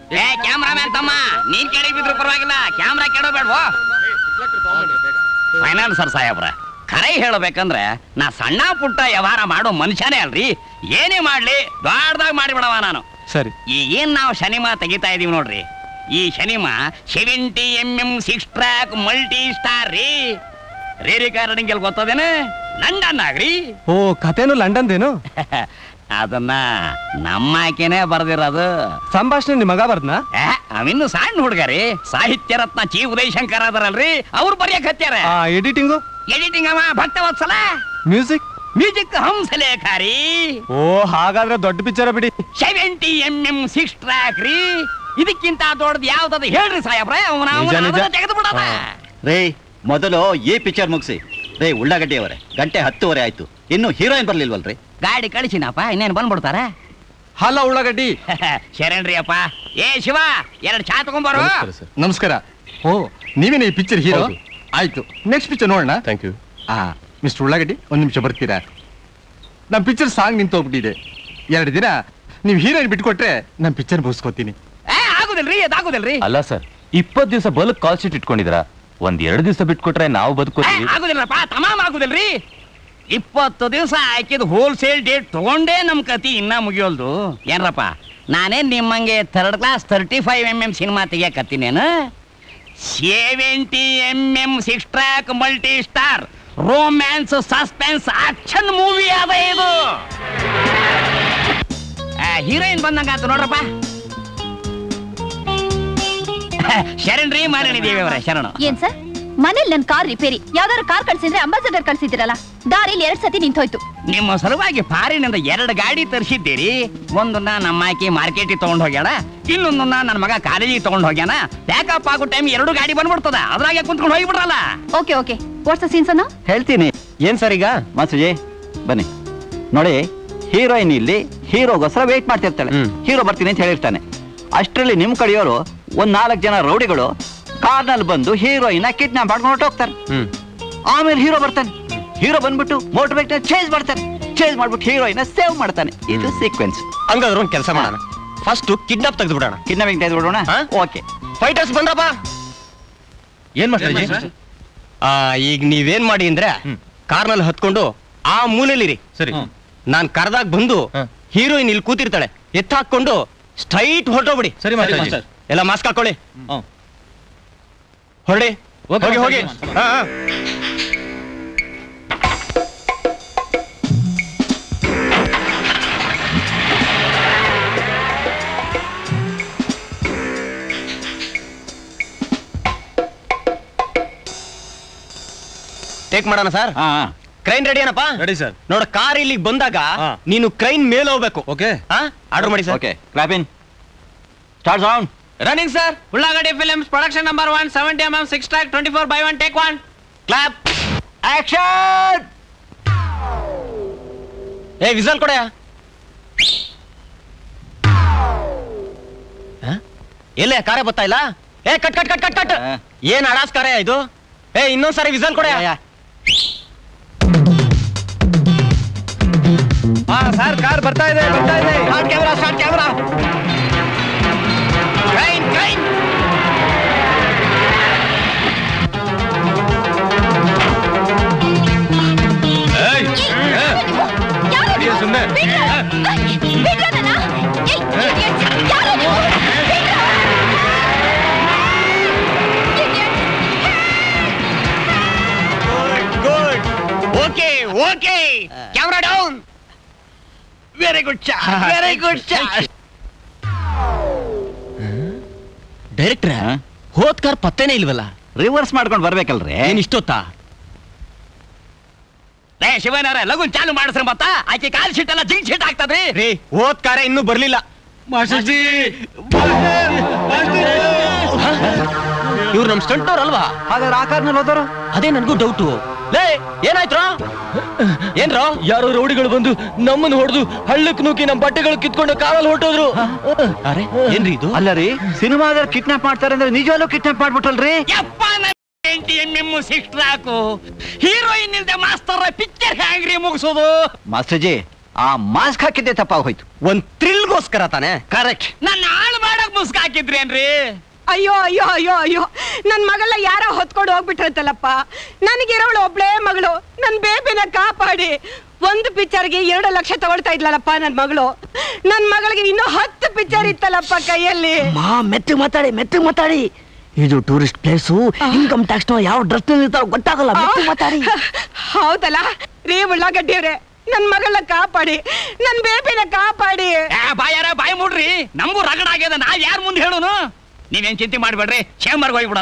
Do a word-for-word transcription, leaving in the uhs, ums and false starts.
ಏ ಕ್ಯಾಮ್ರಾಮ್ಯಾನ್ ತಮ್ಮ, ನೀನ್ ಕೆಳಗೆ ಬಿದ್ರು ಪರವಾಗಿಲ್ಲ, ಕ್ಯಾಮ್ರಾ ಕೆಡಬೇಡ್ವೋ. ಫೈನಾನ್ಸರ್ ಸಾಹೇಬ್ರ, ಕರೆ ಹೇಳಬೇಕಂದ್ರೆ ನಾ ಸಣ್ಣ ಪುಟ್ಟ ವ್ಯವಹಾರ ಮಾಡೋ ಮನುಷ್ಯನೇ ಅಲ್ರಿ. ಏನೇ ಮಾಡ್ಲಿ ದೊಡ್ಡದಾಗ ಮಾಡಿಬಿಡವ ನಾನು. ಸರಿ, ಈಗೇನ್ ನಾವು ಶನಿಮಾ ತೆಗಿತಾ ಇದೀವಿ ನೋಡ್ರಿ, ಈ ಶನಿಮಾ seventy M M six track multi star ರೀ. ರೀ ರಿಕಾರ್ಡಿಂಗ್ ಎಲ್ಲಿ ಗೊತ್ತದೇನು? ಲಂಡನ್ ಆಗ್ರಿ. ಓ, ಕಥೆನು ಲಂಡನ್ದೇನು? ಅದನ್ನ ನಮ್ಮಾಕೆನೆ ಬರ್ದಿರೋದು. ಸಂಭಾಷಣೆ ನಿಮ್ ಮಗ ಬರ್ದ್ನಾ? ಅವಿನ್ನು ಸಣ್ಣ ಹುಡುಗರಿ, ಸಾಹಿತ್ಯ ರತ್ನ ಚಿ ಉದಯಶಂಕರ್ ಅದರಲ್ರಿ, ಅವ್ರು ಬರೆಯಕ್ ಹತ್ಯಾರ. ಎಡಿಟಿಂಗು? ಎಡಿಟಿಂಗ್ ಅವ ಭಕ್ತವತ್ಸಲ. ಮ್ಯೂಸಿಕ್? ಮ್ಯೂಸಿಕ್ ಹಂಸಲೇಖಾರಿ. ಓ, ಹಾಗಾದ್ರೆ ದೊಡ್ಡ ಪಿಕ್ಚರ್ ಬಿಡಿ. Seventy M M six track ರೀ. ಇದಕ್ಕಿಂತ ದೊಡ್ಡದು ಯಾವ್ದದು ಹೇಳ್ರಿ ಸಾಹೇಬ್ರೆ, ತೆಗೆದು ಬಿಡೋಣ ರೇ. ಮೊದಲು ಈ ಪಿಕ್ಚರ್ ಮುಗಿಸಿ ರೇ. ಉಳ್ಳಾಗಡ್ಡಿ ಅವರೇ, ಗಂಟೆ ಹತ್ತುವರೆ ಆಯ್ತು, ಇನ್ನು ಹೀರೋಯಿನ್ ಬರ್ಲಿಲ್ವಲ್ರಿ? ಗಾಡಿ ಕಳಿಸಿನಪ್ಪ, ಇನ್ನೇನು ಬಂದ್ಬಿಡ್ತಾರ. ಹಲ್ಲ ಉಳ್ಳಾಗಡ್ಡಿ. ಶರಣ್ರಿ ಅಪ್ಪ. ಏ ಶಿವ, ಎರಡು ಚಾ ತಗೊಂಬರು. ನಮಸ್ಕಾರ. ಓ, ನೀವೇನೇ ಈ ಪಿಕ್ಚರ್ ಹೀರೋ? ಆಯ್ತು, ನೆಕ್ಸ್ಟ್ ಪಿಕ್ಚರ್ ನೋಡೋಣ. Thank you. ಆ ಮಿಸ್ಟರ್ ಉಳ್ಳಾಗಡ್ಡಿ, ಒಂದ್ ನಿಮಿಷ ಬರ್ತೀರಾ? ನಮ್ ಪಿಕ್ಚರ್ ಸಾಂಗ್ ನಿಂತು ಹೋಗ್ಬಿಟ್ಟಿದೆ. ಎರಡು ದಿನ ನೀವು ಹೀರೋಯಿನ್ ಬಿಟ್ಕೊಟ್ರೆ ನಮ್ ಪಿಕ್ಚರ್ ಮುಗಿಸ್ಕೋತೀನಿ. ಆಗುದಿಲ್ರಿ, ಅದಾಗುದಿಲ್ರಿ. ಅಲ್ಲ ಸರ್, ಇಪ್ಪತ್ ದಿವಸ ಬಲ್ಕ್ ಕಾಲ್ ಶೀಟ್ ಇಟ್ಕೊಂಡಿದ್ರ, ಒಂದ್ ಎರಡು ದಿವಸ ಬಿಟ್ಕೊಟ್ರೆ ನಾವು ಬದುಕೋತೀವಿ. ಆಗುದಿಲ್ಲಪ್ಪ, ತಮಾಮ್ ಆಗುದಿಲ್ರಿ. ಇಪ್ಪತ್ತು ದಿವಸ ಹಾಕಿದ್ ಹೋಲ್ಸೇಲ್ ಡೇಟ್ ತಗೊಂಡೇ ನಮ್ ಕತಿ ಇನ್ನ ಮುಗಿಯೋಲ್ದು. ಏನ್ರಪ್ಪ, ನಾನೇನ್ ನಿಮ್ಮಂಗೆ third class thirty five M M cinema ತೆಗಿಯಕತ್ತೀನೇನು? Seventy M M six track multi star romance suspense action movie ಅದ ಇದು. ಹೀರೋಯಿನ್ ಬಂದಂಗ ಆತು ನೋಡ್ರಪ್ಪ. ಶರಣ್ ರೀ, ಮಾರಣಿ ದೇವಿ ಅವರೇ ಶರಣು. ಏನ್ ಸರ್, ಮನೇಲಿ ನನ್ ಕಾರ್ ರಿಪೇರಿ, ಯಾವ್ದಾದ್ರು ಕಾರ್ ಕಳ್ಸಿದ್ರೆ ಅಂಬಾಸಡರ್ ಕಳ್ಸಿದಿರಲ್ಲ, ದಾರಿಲಿ ಎರಡ್ ಸತಿ ನಿಂತೋಯ್ತು. ನಿಮ್ಮ ಸಲುವಾಗಿ ಫಾರಿನಿಂದ ಎರಡು ಗಾಡಿ ತರಿಸಿದ್ದೀರಿ. ಒಂದನ್ನ ನಮ್ಮ ಆಕಿ ಮಾರ್ಕೆಟಿಗೆ ತಗೊಂಡ್ ಹೋಗ್ಯಾಳ, ಇನ್ನೊಂದನ್ನ ನನ್ನ ಮಗ ಕಾಲೇಜಿಗೆ ತಗೊಂಡ್ ಹೋಗ್ಯಾನ. ಪ್ಯಾಕಪ್ ಆಗೋ ಟೈಮ್ ಎರಡು ಗಾಡಿ ಬಂದ್ಬಿಡ್ತದ, ಅದ್ರಾಗೆ ಕುಂತ್ಕೊಂಡು ಹೋಗ್ಬಿಡ್ರಲ್ಲ. Okay okay, what's the scenes ಅನ್ನ ಹೇಳ್ತೀನಿ. ಏನ್ ಸರ್ ಈಗ? ಮಾಸುಜಿ ಬನ್ನಿ ನೋಡಿ, ಹೀರೋಯಿನ್ ಇಲ್ಲಿ ಹೀರೋಗೋಸ್ಕರ ವೇಟ್ ಮಾಡ್ತಿರ್ತಾಳೆ. ಹೀರೋ ಬರ್ತೀನಿ ಅಂತ ಹೇಳಿರ್ತಾನೆ. ಅಷ್ಟರಲ್ಲಿ ನಿಮ್ ಕಡೆಯವರು ಒಂದ್ ನಾಲ್ಕು ಜನ ರೌಡಿಗಳು ಕಾರ್ನಲ್ಲಿ ಬಂದು ಹೀರೋಯಿನ್ ಕಿಡ್ನಾಪ್ ಮಾಡ್ಕೊಂಡು ಹೊರಟೋಗ್ತಾರೆ. ಆಮೇಲೆ ಹೀರೋ ಬರ್ತಾನೆ. ಹೀರೋ ಬಂದ್ಬಿಟ್ಟು ಮೋಟರ್ ಬೈಕ್ ನ ಚೇಂಜ್ ಮಾಡ್ತಾನೆ. ಚೇಂಜ್ ಮಾಡ್ಬಿಟ್ಟು ಹೀರೋಯಿನ್ ಸೇವ್ ಮಾಡ್ತಾನೆ. ಇದು ಸೀಕ್ವೆನ್ಸ್. ಹಂಗಾದ್ರೆ ಒಂದ್ ಕೆಲಸ ಮಾಡೋಣ, ಫಸ್ಟ್ ಕಿಡ್ನಾಪ್ ತೆಗೆದು ಬಿಡೋಣ. ಕಿಡ್ನಾಪಿಂಗ್ ತೆಗೆದು ಬಿಡೋಣ. ಓಕೆ, ಫೈಟರ್ಸ್ ಬಂದ್ರಪ್ಪ. ಏನ್ ಮಾಡ್ತೀರಿ? ಈಗ ನೀವೇನ್ ಮಾಡಿ ಅಂದ್ರೆ ಕಾರ್ನಲ್ಲಿ ಹತ್ಕೊಂಡು ಆ ಮೂಲೆಯಲ್ಲಿ ಸರಿ, ನಾನ್ ಕರ್ದಾಗ ಬಂದು ಹೀರೋಯಿನ್ ಇಲ್ಲಿ ಕೂತಿರ್ತಾಳೆ, ಎತ್ತ ಹಾಕೊಂಡು ಸ್ಟ್ರೈಟ್ ಹೊರಟೋಗ್ಬಿಡಿ. ಸರಿ, ಎಲ್ಲ ಮಾಸ್ಕ್ ಹಾಕೊಳ್ಳಿ, ಹೊರಡಿ. ಹೋಗಿ ಹೋಗಿ. ಟೇಕ್ ಮಾಡೋಣ ಸರ್. ಕ್ರೈನ್ ರೆಡಿ ಏನಪ್ಪ? Ready sir. ನೋಡ, ಕಾರ್ ಇಲ್ಲಿಗೆ ಬಂದಾಗ ನೀನು ಕ್ರೈನ್ ಮೇಲೆ ಹೋಗ್ಬೇಕು. ಓಕೆ, ಆರ್ಡರ್ ಮಾಡಿ sir. Okay, clap in, start sound. Running sir. Ullagaddi films production number one, seventy M M six track twenty four by one, take one, clap, action. ಏ whistle ಕೊಡ. ಎಲ್ಲೇ ಕಾರೇ ಬರ್ತಾ ಇಲ್ಲ? ಏ cut cut cut cut cut. ಏನ್ ಅಡಾಸ್ ಕಾರ್ಯ ಇದು? ಏ ಇನ್ನೊಂದ್ಸರಿ ವಿಸಲ್ ಕೊಡ. ಹಾ ಸರ್, ಕಾರ್ ಬರ್ತಾ ಇದೆ, ಬರ್ತಾ ಇದೆ. Start camera, start camera. Crane crane. ಸುಮ್ಮನೆ good. Okay okay, camera down. Very good shot, very good shot. ಡೈರೆಕ್ಟ್ರ, ಹೋದ್ ಕಾರ್ ಪತ್ತೆನೇ ಇಲ್ವಲ್ಲ? ರಿವರ್ಸ್ ಮಾಡ್ಕೊಂಡು ಬರ್ಬೇಕಲ್ರಿ. ಏನ್ ಇಷ್ಟೊತ್ತಾ? ರೇ ಶಿವನವರ, ಲಘು ಚಾಲು ಮಾಡಿಸ್ರಿ. ಮತ್ತ ಆಕೆ ಕಾಲ್ ಶೀಟ್ ಎಲ್ಲ ಜಿಂಕ್ ಶೀಟ್ ಆಗ್ತದ್ರಿ. ರೀ, ಹೋದ್ ಕಾರೇ ಇನ್ನೂ ಬರ್ಲಿಲ್ಲ. ಇವ್ರು ನಮ್ ಸ್ಟಂಟವ್ರ ಅಲ್ವಾ? ಹಾಗಾದ್ರೆ ಆ ಕಾರ್ನಲ್ಲಿ ಹೋದವರು? ಅದೇ ನನ್ಗೂ ಡೌಟು. ಲೇ, ಏನಾಯ್ತು? ಏನ್ರೋ? ಯಾರೋ ರೌಡಿಗಳು ಬಂದು ನಮ್ಮನ್ನು ಹೊಡೆದು ಹಳ್ಳಕ್ ನೂಕಿ ನಮ್ ಬಟ್ಟೆಗಳು ಕಿತ್ಕೊಂಡು ಕಾರಲ್ಲಿ ಹೊರಟೋದ್ರು. ಅರೆ, ಏನ್ರಿ ಇದು? ಅಲ್ಲ ರೀ, ಸಿನಿಮಾದಲ್ಲಿ ಕಿಡ್ನಾಪ್ ಮಾಡ್ತಾರೆ ಅಂದ್ರೆ ನಿಜವಾಗ್ಲೂ ಕಿಡ್ನಾಪ್ ಮಾಡ್ಬಿಟ್ಟಲ್ರಿ. ಸಿಕ್ಸ್ ಟ್ರ್ಯಾಕು ಹೀರೋಯಿನ್ ಇಲ್ದೆ ಮಾಸ್ತರ ಪಿಕ್ಚರ್ ಹ್ಯಾಂಗ್ರಿ ಮುಗಿಸೋದು? ಮಾಸ್ಟರ್ ಜಿ, ಆ ಮಾಸ್ಕ್ ಹಾಕಿದ್ದೆ ತಪ್ಪಾಗ ಹೋಯ್ತು. ಒಂದ್ ಥ್ರಿಲ್ಗೋಸ್ಕರ ತಾನೆ? ಕರೆಕ್ಟ್. ನನ್ನ ಹಾಳು ಮಾಡಕ್ ಮುಸ್ಕ್ ಹಾಕಿ ಹಾಕಿದ್ರೇನ್ರಿ? ಅಯ್ಯೋ ಅಯ್ಯೋ ಅಯ್ಯೋ ಅಯ್ಯೋ ನನ್ ಮಗಳ ಯಾರ ಹೊತ್ಕೊಂಡು ಹೋಗ್ಬಿಟ್ರಂತಲ್ಲಪ್ಪ. ನನಗಿರೋಳು ಒಬ್ಳೇ ಮಗಳು, ನನ್ ಬೇಬಿನ ಕಾಪಾಡಿ. ಒಂದು ಪಿಕ್ಚರ್ಗೆ ಎರಡು ಲಕ್ಷ ತಗೊಳ್ತಾ ಇದ್ಲಲ್ಲಪ್ಪ ನನ್ ಮಗಳು. ನನ್ ಮಗಳಿಗೆ ಇನ್ನೂ ಹತ್ತು ಪಿಕ್ಚರ್ ಇತ್ತಲ್ಲಪ್ಪ ಕೈಯಲ್ಲಿ. ಮೆತ್ತಗ್ ಮಾತಾಡಿ ಮೆತ್ತಗ್ ಮಾತಾಡಿ. ಇದು ಟೂರಿಸ್ಟ್ ಪ್ಲೇಸು, ಇನ್ಕಮ್ ಟ್ಯಾಕ್ಸ್ ಯಾವ ಡ್ರೆಸ್ ಇರ್ತಾವ ಗೊತ್ತಾಗಲ್ಲ. ಮೆತ್ತಗ್ ಮಾತಾಡಿ. ಹೌದಲ್ಲ ರೀ ಉಳ್ಳಾಗಡ್ಡಿಯವ್ರೆ, ನನ್ ಮಗಳನ್ನ ಕಾಪಾಡಿ, ನನ್ ಬೇಬಿನ ಕಾಪಾಡಿ. ಬಾಯಾರ ಬಾಯಿ ಮೂಡ್ರಿ, ನಮಗೂ ರಗಡ ಆಗ್ಯದ. ನಾವ್ ಯಾರ ಮುಂದೆ ಹೇಳುನು? ನೀವೇನ್ ಚಿಂತೆ ಮಾಡ್ಬೇಡ್ರಿ, ಚೇಂಬರ್ಗೆ ಹೋಗ್ಬಿಡ.